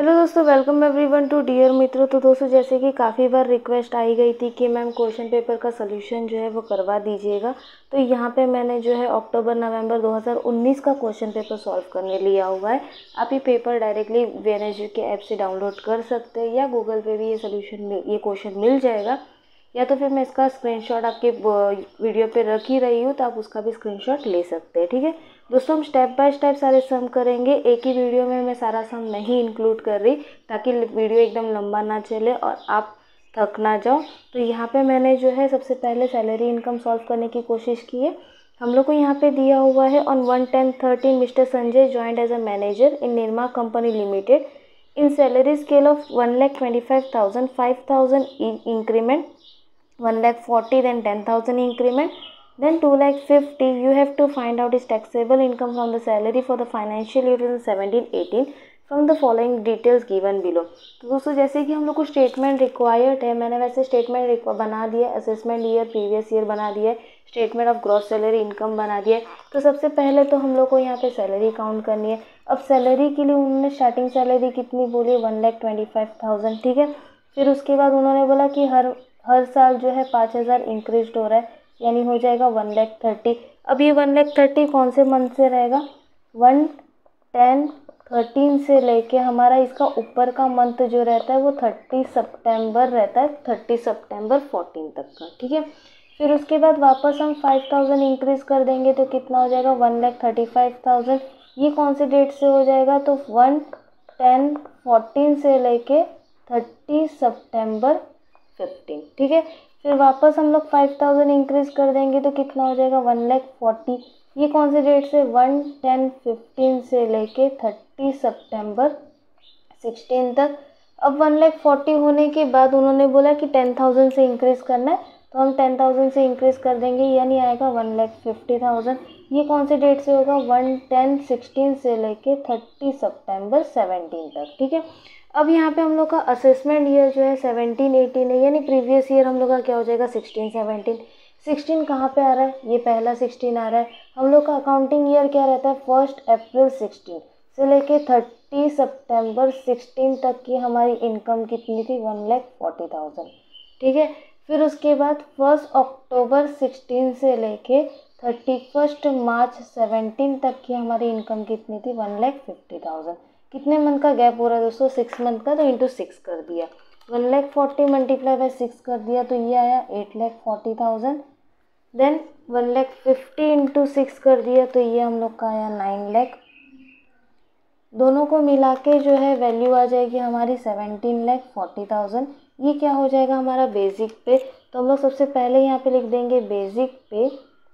Hello दोस्तों, welcome everyone to dear मित्रों। तो दोस्तों, जैसे कि काफ़ी बार रिक्वेस्ट आई गई थी कि मैम क्वेश्चन पेपर का सोल्यूशन जो है वो करवा दीजिएगा। तो यहाँ पे मैंने जो है अक्टूबर नवंबर 2019 का क्वेश्चन पेपर सॉल्व करने लिया हुआ है। आप ये पेपर डायरेक्टली वेनेजू के ऐप से डाउनलोड कर सकते हैं या गूगल पे भी ये क्वेश्चन मिल जाएगा, या तो फिर मैं इसका स्क्रीनशॉट आपके वीडियो पे रख ही रही हूँ, तो आप उसका भी स्क्रीनशॉट ले सकते हैं। ठीक है दोस्तों, हम स्टेप बाय स्टेप सारे सम करेंगे। एक ही वीडियो में मैं सारा सम नहीं इंक्लूड कर रही, ताकि वीडियो एकदम लंबा ना चले और आप थक ना जाओ। तो यहाँ पे मैंने जो है सबसे पहले सैलरी इनकम सॉल्व करने की कोशिश की है। हम लोग को यहाँ पे दिया हुआ है on 1/10/13 mister Sanjay joined as a manager in Nirma company limited in salary scale of 1,25,000, 5,000 increment, 1,40,000, then 10,000 increment, then 2,50,000. You have to find out his taxable income from the salary for the financial year 2017-18 from the following details given below. तो दोस्तों, जैसे कि हम लोग को statement required है, मैंने वैसे स्टेटमेंट बना दिया, असेसमेंट ईयर प्रीवियस ईयर बना दिया है, statement of gross salary income बना दिया है। तो सबसे पहले तो हम लोग को यहाँ पे सैलरी काउंट करनी है। अब सैलरी के लिए उन्होंने स्टार्टिंग सैलरी कितनी बोली, 1,25,000। ठीक है, फिर उसके बाद उन्होंने बोला कि हर साल जो है 5,000 इंक्रीज हो रहा है, यानी हो जाएगा 1,30,000। अब ये 1,30,000 कौन से मंथ से रहेगा, 1, 10, 13 से लेके हमारा इसका ऊपर का मंथ जो रहता है वो 30 सितंबर रहता है, 30 सितंबर 14 तक का। ठीक है, फिर उसके बाद वापस हम 5,000 इंक्रीज कर देंगे तो कितना हो जाएगा, 1,35,000। ये कौन से डेट से हो जाएगा, तो 1, 10, 14 से लेके 30 सितंबर 15। ठीक है, फिर वापस हम लोग 5,000 इंक्रीज कर देंगे तो कितना हो जाएगा, 1,40,000। ये कौन से डेट से, 1, 10, 15 से लेके 30 सितंबर 16 तक। अब 1,40,000 होने के बाद उन्होंने बोला कि 10,000 से इंक्रीज करना है, तो हम 10,000 से इंक्रीज कर देंगे, यानी आएगा 1,50,000। ये कौन से डेट से होगा, 1, 10, 16 से लेके 30 सितंबर 17 तक। ठीक है, अब यहाँ पे हम लोग का असेसमेंट ईयर जो है 17-18 है, यानी प्रीवियस ईयर हम लोग का क्या हो जाएगा, 16-17। 16 कहाँ पे आ रहा है, ये पहला 16 आ रहा है। हम लोग का अकाउंटिंग ईयर क्या रहता है, 1 अप्रैल 16 से लेके 30 सितंबर 16 तक की हमारी इनकम कितनी थी, 1,40,000। ठीक है, फिर उसके बाद 1 अक्टूबर 16 से लेके 31 मार्च 17 तक की हमारी इनकम कितनी थी, 1,50,000। कितने मंथ का गैप हो रहा है दोस्तों, 6 मंथ का, तो इंटू 6 कर दिया, 1,40,000 मल्टीप्लाई बाय 6 कर दिया तो ये आया 8,40,000। देन 1,50,000 इंटू 6 कर दिया तो ये हम लोग का आया 9,00,000। दोनों को मिला के जो है वैल्यू आ जाएगी हमारी 17,40,000। ये क्या हो जाएगा हमारा बेसिक पे, तो हम लोग सबसे पहले यहाँ पे लिख देंगे बेसिक पे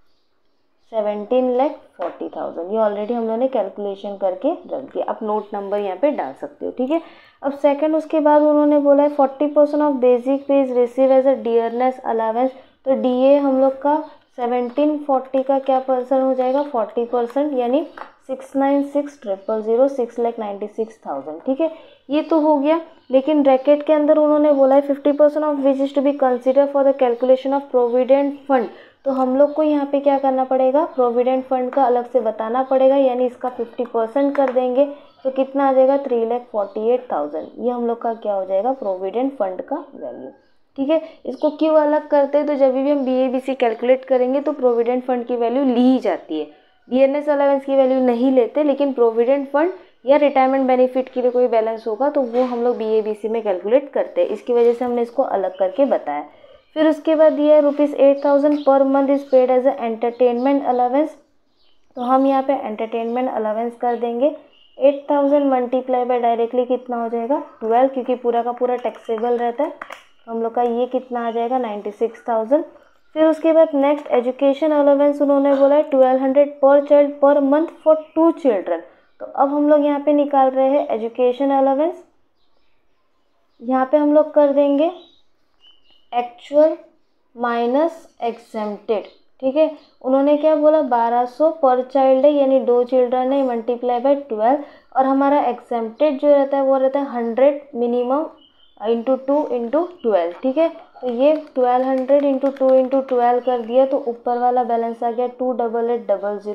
17,40,000। ये ऑलरेडी हम लोगों ने कैलकुलेशन करके रख दिया, आप नोट नंबर यहाँ पे डाल सकते हो। ठीक है, अब सेकंड उसके बाद उन्होंने बोला है 40% of basic pay is receive as a dearness allowance. तो डीए हम लोग का 1740 का क्या परसेंट हो जाएगा, 40%, यानी 6,96,000, 6,96,000। ठीक है, ये तो हो गया। लेकिन ब्रैकेट के अंदर उन्होंने बोला है 50% of which is to be consider for the calculation of provident fund. तो हम लोग को यहाँ पे क्या करना पड़ेगा, प्रोविडेंट फंड का अलग से बताना पड़ेगा, यानी इसका 50% कर देंगे तो कितना आ जाएगा, 3,48,000। ये हम लोग का क्या हो जाएगा, प्रोविडेंट फंड का वैल्यू। ठीक है, इसको क्यों अलग करते हैं, तो जब भी हम बीएबीसी कैलकुलेट करेंगे तो प्रोविडेंट फंड की वैल्यू ली ही जाती है, डियरनेस अलावेंस की वैल्यू नहीं लेते। लेकिन प्रोविडेंट फंड या रिटायरमेंट बेनिफिट के लिए कोई बैलेंस होगा तो वो हम लोग बीएबीसी में कैलकुलेट करते हैं, इसकी वजह से हमने इसको अलग करके बताया। फिर उसके बाद दिया है ₹8,000 per month is paid as a entertainment allowance. तो हम यहाँ पे एंटरटेनमेंट अलावेंस कर देंगे 8,000 मल्टीप्लाई बाय डायरेक्टली कितना हो जाएगा, 12, क्योंकि पूरा का पूरा टैक्सेबल रहता है। हम लोग का ये कितना आ जाएगा, 96,000। फिर उसके बाद नेक्स्ट एजुकेशन अलावेंस उन्होंने बोला है 1,200 पर child per month for 2 children. तो अब हम लोग यहाँ पे निकाल रहे हैं एजुकेशन अलावेंस। यहाँ पे हम लोग कर देंगे एक्चुअल माइनस एग्जेम्प्टेड। ठीक है, उन्होंने क्या बोला, 1,200 पर चाइल्ड है, यानी 2 चिल्ड्रन है, मल्टीप्लाई बाय 12, और हमारा एग्जेम्प्टेड जो रहता है वो रहता है 100 मिनिमम इंटू 2 इंटू 12। ठीक है, तो ये 1,200 इंटू 2 इंटू 12 कर दिया तो ऊपर वाला बैलेंस आ गया 2,88,00,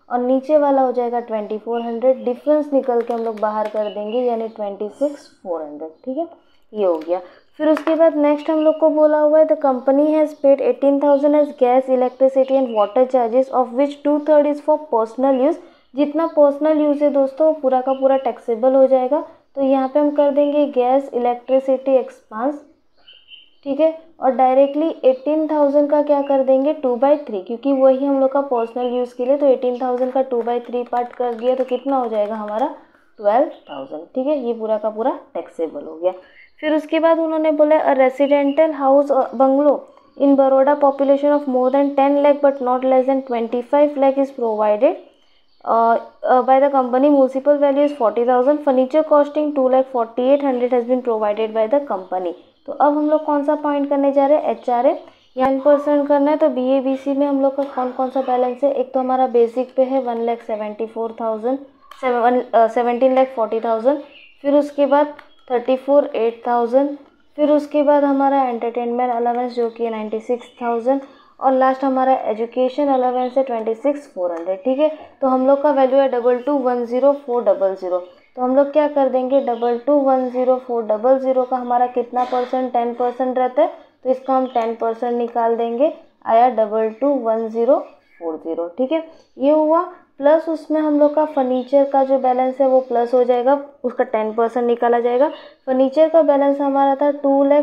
और नीचे वाला हो जाएगा 2400, डिफरेंस निकल के हम लोग बाहर कर देंगे यानी 26400, ठीक है, ये हो गया। फिर उसके बाद नेक्स्ट हम लोग को बोला हुआ है the company has paid 18,000 as gas electricity and water charges of which 2/3 is for personal use. जितना पर्सनल यूज़ है दोस्तों पूरा का पूरा टैक्सेबल हो जाएगा। तो यहाँ पे हम कर देंगे गैस इलेक्ट्रिसिटी एक्सपेंस, ठीक है, और डायरेक्टली 18,000 का क्या कर देंगे 2/3, क्योंकि वही हम लोग का पर्सनल यूज़ के लिए, तो 18,000 का 2/3 पार्ट कर दिया तो कितना हो जाएगा हमारा 12,000, ठीक है, ये पूरा का पूरा टैक्सेबल हो गया। फिर उसके बाद उन्होंने बोला a residential house bungalow in Baroda population of more than 10 lakh but not less than 25 lakh is provided by the company. Municipal value is 40,000. Furniture costing 2,48,000 has been provided by the company. तो अब हम लोग कौन सा पॉइंट करने जा रहे हैं HRA या 10% करना है। तो BABC में हम लोग का कौन कौन सा बैलेंस है, एक तो हमारा बेसिक पे है 1,74,000 17,40,000, फिर उसके बाद 34,08,000, फिर उसके बाद हमारा एंटरटेनमेंट अलाउंस जो कि 96,000 और लास्ट हमारा एजुकेशन अलाउंस है 26,400, ठीक है। तो हम लोग का वैल्यू है 22,104,000। तो हम लोग क्या कर देंगे 22,104,000 का हमारा कितना परसेंट 10% रहता है, तो इसका हम 10% निकाल देंगे, आया 22,1040, ठीक है, ये हुआ। प्लस उसमें हम लोग का फर्नीचर का जो बैलेंस है वो प्लस हो जाएगा, उसका 10% निकाला जाएगा। फर्नीचर का बैलेंस हमारा था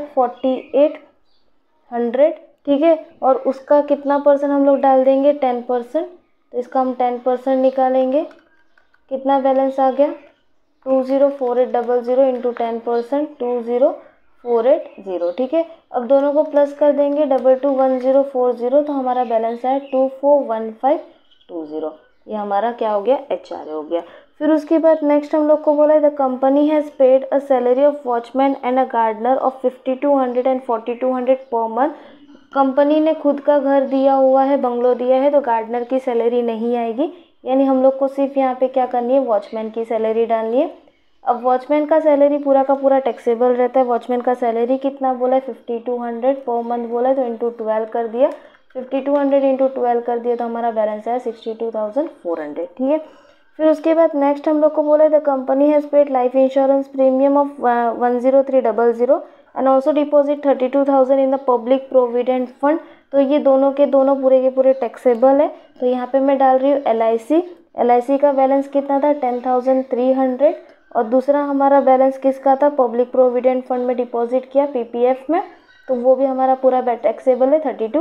2,48,100, ठीक है, और उसका कितना परसेंट हम लोग डाल देंगे 10%, तो इसका हम 10% निकालेंगे, कितना बैलेंस आ गया 204800 इंटू 10% 20,480, ठीक है। अब दोनों को प्लस कर देंगे 22,1040, तो हमारा बैलेंस आया 24,1520, ये हमारा क्या हो गया HRA हो गया। फिर उसके बाद नेक्स्ट हम लोग को बोला है the company has paid a salary of watchman and a gardener of 5,200 and 4,200 per month. Company ने खुद का घर दिया हुआ है, बंगलो दिया है, तो गार्डनर की सैलरी नहीं आएगी, यानी हम लोग को सिर्फ यहाँ पे क्या करनी है वॉचमैन की सैलरी डालनी है। अब वॉचमैन का सैलरी पूरा का पूरा टैक्सेबल रहता है। वॉचमैन का सैलरी कितना बोला है 5,200 पर मंथ बोला है, तो इंटू 12 कर दिया, 5,200 इंटू 12 कर दिया, तो हमारा बैलेंस है 62,400, ठीक है। फिर उसके बाद नेक्स्ट हम लोग को बोला है the company has paid life insurance premium of 103,000 and also deposit 32,000 in the public provident fund. तो ये दोनों के दोनों पूरे के पूरे टैक्सेबल है। तो यहाँ पे मैं डाल रही हूँ LIC का बैलेंस कितना था 10,300, और दूसरा हमारा बैलेंस किसका था पब्लिक प्रोविडेंट फंड में डिपॉजिट किया PPF में, तो वो भी हमारा पूरा टैक्सेबल है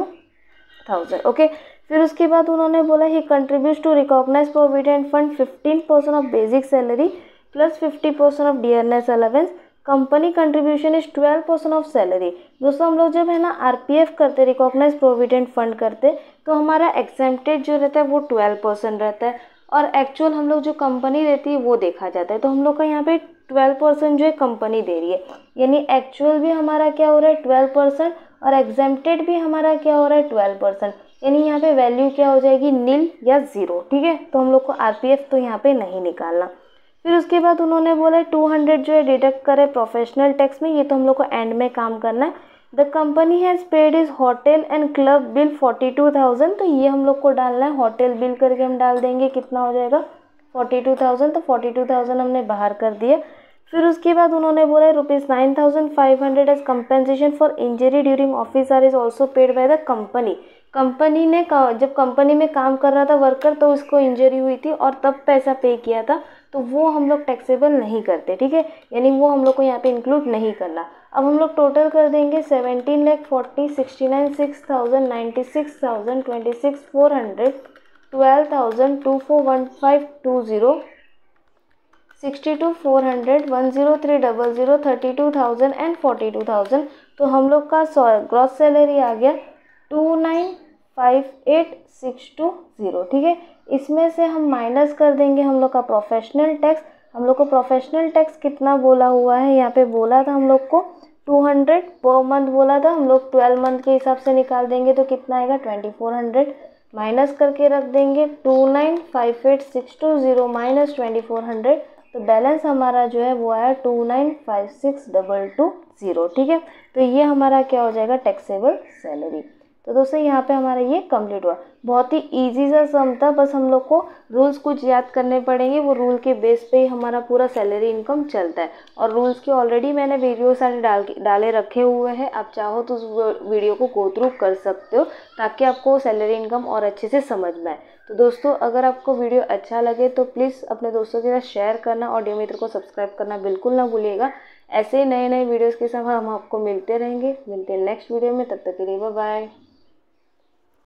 32,000, ओके। फिर उसके बाद उन्होंने बोला he contribute to recognise provident fund 15% of basic salary plus 50% of dearness allowance. Company contribution is 12% of salary. दोस्तों हम लोग जब है ना RPF करते रिकॉग्नाइज प्रोविडेंट फंड करते, तो हमारा एक्सेम्प्टेड जो रहता है वो 12% रहता है, और एक्चुअल हम लोग जो कंपनी देती है वो देखा जाता है। तो हम लोग का यहाँ पे 12% जो है कंपनी दे रही है, यानी एक्चुअल भी हमारा क्या हो रहा है 12% और एग्जेम्प्टेड भी हमारा क्या हो रहा है 12%, यानी यहाँ पे वैल्यू क्या हो जाएगी नील या 0, ठीक है। तो हम लोग को RPF तो यहाँ पे नहीं निकालना। फिर उसके बाद उन्होंने बोला 200 जो है डिडक्ट करे प्रोफेशनल टैक्स में, ये तो हम लोग को एंड में काम करना है। The company has paid is hotel and club bill 42,000, तो ये हम लोग को डालना है, होटल बिल करके हम डाल देंगे, कितना हो जाएगा 42,000, तो 42,000 हमने बाहर कर दिया। फिर उसके बाद उन्होंने बोला ₹9,500 as compensation for injury during office or is also paid by the company. Company ने जब कंपनी में काम कर रहा था वर्कर, तो उसको इंजरी हुई थी और तब पैसा पे किया था, तो वो हम लोग टैक्सेबल नहीं करते, ठीक है, यानी वो हम लोग को यहाँ पे इंक्लूड नहीं करना। अब हम लोग टोटल कर देंगे 17,40,69,6,000 96,000 26,400 12,000 24,1520 62,400 103,000 32,000 एंड 42,000। तो हम लोग का ग्रॉस सैलरी आ गया 29,58,620, ठीक है। इसमें से हम माइनस कर देंगे हम लोग का प्रोफेशनल टैक्स। हम लोग को प्रोफेशनल टैक्स कितना बोला हुआ है, यहाँ पे बोला था हम लोग को 200 पर मंथ बोला था, हम लोग 12 मंथ के हिसाब से निकाल देंगे, तो कितना आएगा 2,400, माइनस करके रख देंगे 29,58,620 माइनस 2,400, तो बैलेंस हमारा जो है वो आया 29,56,220, ठीक है। तो ये हमारा क्या हो जाएगा टैक्सेबल सैलरी। तो दोस्तों यहाँ पे हमारा ये कंप्लीट हुआ। बहुत ही इजी सा सम था, बस हम लोग को रूल्स कुछ याद करने पड़ेंगे, वो रूल के बेस पे ही हमारा पूरा सैलरी इनकम चलता है। और रूल्स के ऑलरेडी मैंने वीडियो सारे डाले रखे हुए हैं, आप चाहो तो उस वीडियो को गो थ्रू कर सकते हो ताकि आपको सैलरी इनकम और अच्छे से समझ में आए। तो दोस्तों अगर आपको वीडियो अच्छा लगे तो प्लीज़ अपने दोस्तों के साथ शेयर करना, ऑडियो मित्र को सब्सक्राइब करना बिल्कुल ना भूलिएगा। ऐसे ही नए नए वीडियोज़ के साथ हम आपको मिलते रहेंगे। मिलते हैं नेक्स्ट वीडियो में, तब तक के लिए बाय बाय।